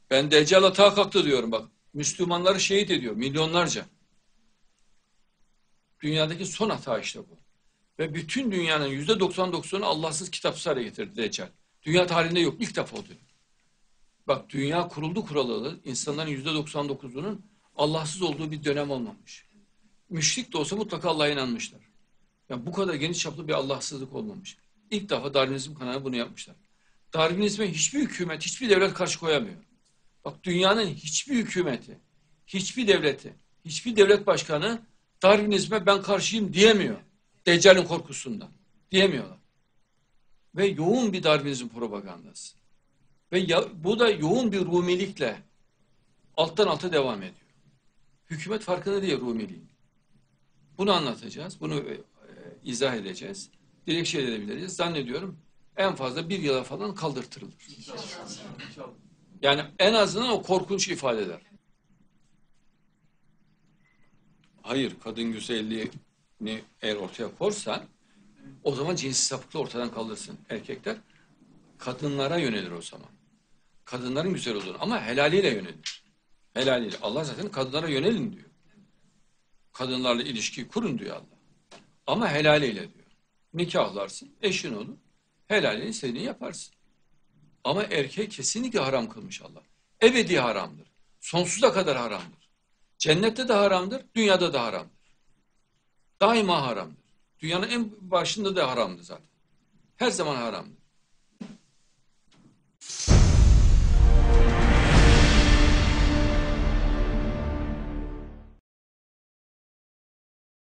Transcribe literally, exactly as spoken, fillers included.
Ben Deccal atağa kalktı diyorum bak. Müslümanları şehit ediyor milyonlarca. Dünyadaki son hata işte bu. Ve bütün dünyanın yüzde doksan dokuzunu Allahsız kitapsız hale getirdi Deccal. Dünya tarihinde yok. İlk defa oluyor. Bak dünya kuruldu kuralı insanların yüzde doksan dokuzunun Allahsız olduğu bir dönem olmamış. Müşrik de olsa mutlaka Allah'a inanmışlar. Yani bu kadar geniş çaplı bir Allahsızlık olmamış. İlk defa Darwinizm kanalı bunu yapmışlar. Darwinizme hiçbir hükümet, hiçbir devlet karşı koyamıyor. Bak dünyanın hiçbir hükümeti, hiçbir devleti, hiçbir devlet başkanı Darwinizme ben karşıyım diyemiyor. Deccal'in korkusundan. Diyemiyorlar. Ve yoğun bir Darwinizm propagandası. Ve ya, bu da yoğun bir Rumilikle alttan alta devam ediyor. Hükümet farkında değil Rumiliğin. Bunu anlatacağız, bunu e, izah edeceğiz. Dilekçe edebiliriz. Zannediyorum en fazla bir yıla falan kaldırtırılır. Yani en azından o korkunç ifadeler. Hayır, kadın güzelliğini eğer ortaya korsan o zaman cinsi sapıklığı ortadan kaldırsın. Erkekler kadınlara yönelir o zaman. Kadınların güzel olduğunu ama helaliyle yönelir. Helaliyle. Allah zaten kadınlara yönelin diyor. Kadınlarla ilişki kurun diyor Allah. Ama helaliyle diyor. Nikahlarsın, eşin olur. Helaliyle istediğini yaparsın. Ama erkeğe kesinlikle haram kılmış Allah. Ebedi haramdır. Sonsuza kadar haramdır. Cennette de haramdır, dünyada da haramdır. Daima haramdır. Dünyanın en başında da haramdı zaten. Her zaman haramdır.